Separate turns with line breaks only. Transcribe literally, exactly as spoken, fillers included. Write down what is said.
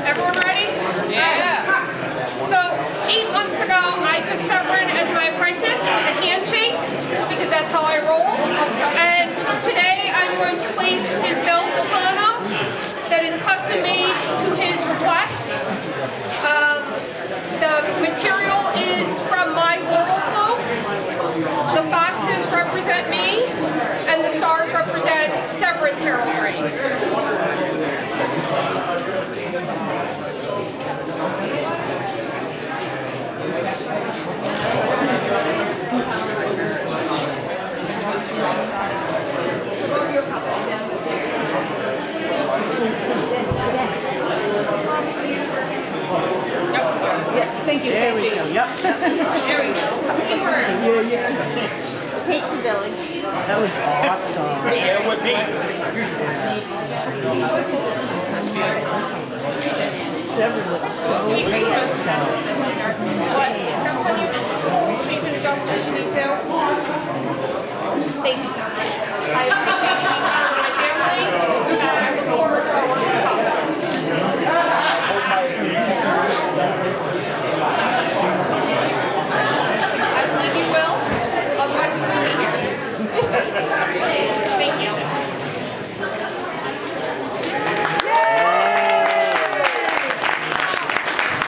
Everyone ready? Yeah. So, eight months ago, I took Severin as my apprentice with a handshake, because that's how I roll. And today, I'm going to place his belt upon him that is custom made to his request. Um, the material is from my laurel cloak. The foxes represent me, and the stars represent Severin's heraldry.
Thank you.
There
thank
we
you.
go. Yep.
There we go.
Yeah, yeah.
Take the village.
That was awesome.
Here with me.
That's beautiful.
Severin looks so handsome.
What? You can adjust as you need to. Thank you so much.